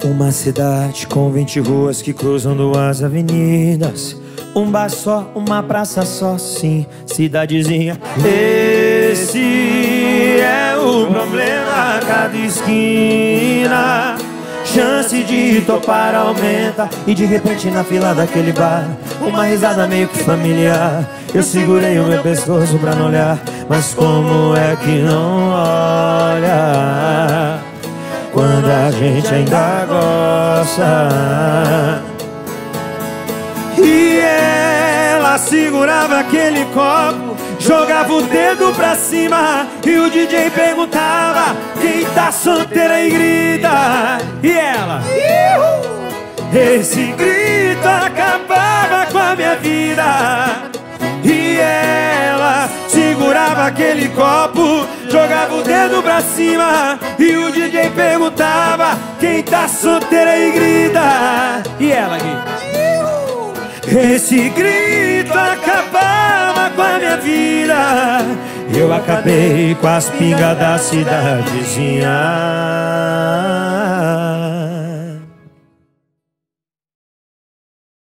Uma cidade com 20 ruas que cruzam duas avenidas, um bar só, uma praça só, sim, cidadezinha. Esse é o problema, cada esquina chance de topar aumenta. E de repente na fila daquele bar, uma risada meio que familiar. Eu segurei o meu pescoço pra não olhar, mas como é que não olha quando a gente ainda gosta? E ela segurava aquele copo, jogava o dedo pra cima, e o DJ perguntava quem tá solteira e grita. E ela, esse grito acabava com a minha vida. E ela segurava aquele copo, jogava o dedo pra cima, e o DJ perguntava quem tá solteira e grita. E ela grita. Esse grito acabava com a minha vida. Eu acabei com as pingas da cidadezinha.